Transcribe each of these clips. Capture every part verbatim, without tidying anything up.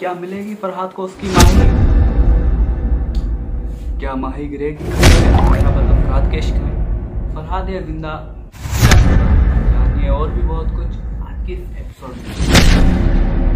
क्या मिलेगी फरहाद को उसकी माही? क्या माही गिरेगी मतलब फरहाद के इश्क में? फरहाद है जिंदा जानिए और भी बहुत कुछ आज के एपिसोड में।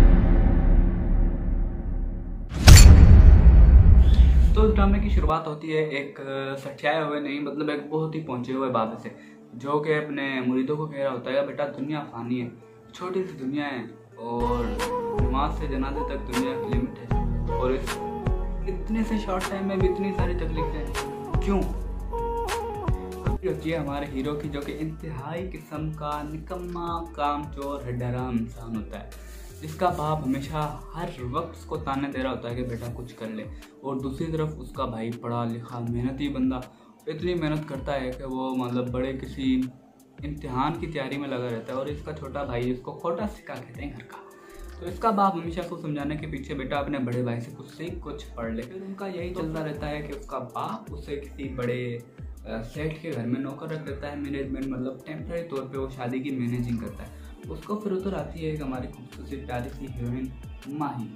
तो ड्रामे की शुरुआत होती है एक सठियाए हुए नहीं मतलब एक बहुत ही पहुंचे हुए बाबे से, जो कि अपने मुरीदों को कह रहा होता है बेटा दुनिया फानी है, छोटी सी दुनिया है और नमाज से जनाजे तक दुनिया की लिमिट है और इस इतने से शॉर्ट टाइम में भी इतनी सारी तकलीफें क्यों होती है हमारे हीरो की, जो कि इंतहाई किस्म का निकम्मा कामचोर हड्डाराम इंसान होता है, जिसका बाप हमेशा हर वक्त उसको ताने दे रहा होता है कि बेटा कुछ कर ले, और दूसरी तरफ उसका भाई पढ़ा लिखा मेहनती बंदा इतनी मेहनत करता है कि वो मतलब बड़े किसी इम्तिहान की तैयारी में लगा रहता है, और इसका छोटा भाई इसको खोटा सिक्का कहते हैं घर का। तो इसका बाप हमेशा उसको समझाने के पीछे बेटा अपने बड़े भाई से कुछ से कुछ पढ़ ले, फिर उनका यही चलता रहता है कि उसका बाप उसे किसी बड़े सेठ के घर में नौकर रख देता है, मैनेजमेंट मतलब टेम्पररी तौर पे वो शादी की मैनेजिंग करता है। उसको फिर उतर आती है एक हमारी खूबसूरत प्यारी सी हीरोइन माही,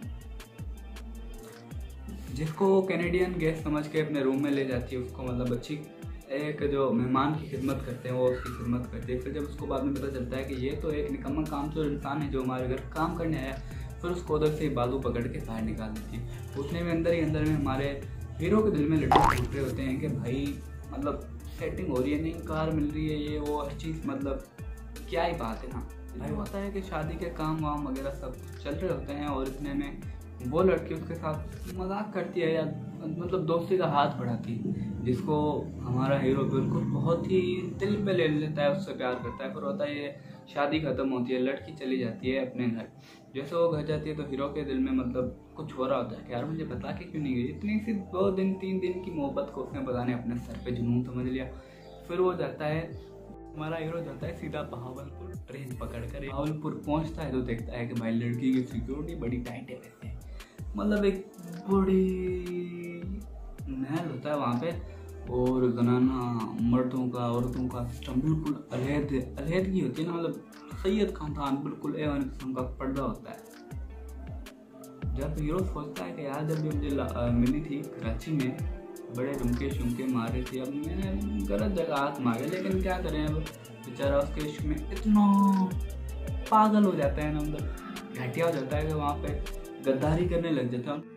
जिसको वो कैनेडियन गेस्ट समझ के अपने रूम में ले जाती है, उसको मतलब अच्छी एक जो मेहमान की खिदमत करते हैं वो उसकी खिदमत करती है। फिर जब उसको बाद में पता चलता है कि ये तो एक निकम्मा कामचोर इंसान है जो हमारे घर काम करने आया, फिर उसको उधर से बालू पकड़ के बाहर निकाल देती है। उतने में अंदर ही अंदर में हमारे हीरो के दिल में लड्डू फूट रहे होते हैं कि भाई मतलब सेटिंग हो रही है, नई कार मिल रही है, ये वो हर चीज़ मतलब क्या ही बात है ना भाई। होता है कि शादी के काम वाम वगैरह सब चल रहे होते हैं और इतने में वो लड़की उसके साथ मजाक करती है या मतलब दोस्ती का हाथ बढ़ाती है, जिसको हमारा हीरो बिल्कुल बहुत ही दिल पे ले लेता है, उससे प्यार करता है। फिर होता है ये शादी ख़त्म होती है, लड़की चली जाती है अपने घर। जैसे वो घर जाती है तो हीरो के दिल में मतलब कुछ हो रहा होता है कि यार मुझे बता के क्यों नहीं गई, इतनी सी दो दिन तीन दिन की मोहब्बत को उसने पता नहीं अपने सर पे जुनून समझ लिया। फिर वो जाता है, हमारा हीरो जाता है सीधा बहावलपुर, ट्रेन पकड़कर बहावलपुर पहुंचता है तो देखता है कि भाई लड़की की सिक्योरिटी बड़ी टाइट है, वैसे मतलब एक बड़ी महल होता है वहाँ पे, और जनाना मर्दों का औरतों का सिस्टम बिल्कुल अलहद अलहदगी होती है ना, मतलब सैयद खानदान बिल्कुल ए वन किस्म का पर्दा होता है। जब हीरो सोचता है कि यार जब भी मुझे मिली थी कराची में बड़े झुमके शुमके मारे थे, अब मैंने गलत जगह हाथ मारे, लेकिन क्या करें अब बेचारा उसके इश्क में इतना पागल हो जाता है ना, मतलब घटिया हो जाता है कि वहाँ पे गद्दारी करने लग जाता है।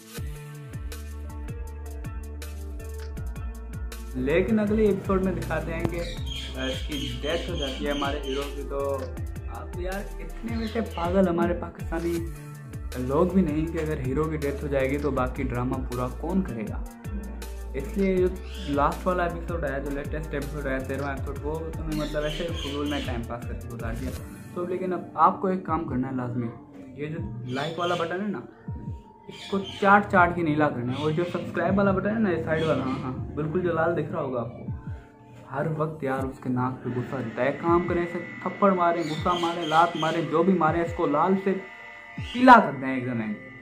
लेकिन अगले एपिसोड में दिखाते हैं कि इसकी डेथ हो जाती है हमारे हीरो की। तो आप यार इतने वैसे पागल हमारे पाकिस्तानी लोग भी नहीं कि अगर हीरो की डेथ हो जाएगी तो बाकी ड्रामा पूरा कौन करेगा। इसलिए जो लास्ट वाला एपिसोड आया, जो लेटेस्ट एपिसोड आया तेरहवां एपिसोड, वो तुम्हें मतलब ऐसे फजूल में टाइम पास करके बता दिया। तो लेकिन अब आपको एक काम करना है लाजमी, ये जो लाइक वाला बटन है ना इसको चाट चाट के नीला करना है, और जो सब्सक्राइब वाला बटन है ना ये साइड वाला, हाँ हाँ बिल्कुल जो लाल दिख रहा होगा आपको, हर वक्त यार उसके नाक पे गुस्सा रहता है। काम करें इसे थप्पड़ मारे, गुस्सा मारे, लात मारे, जो भी मारे इसको लाल से पीला कर दें एकदम।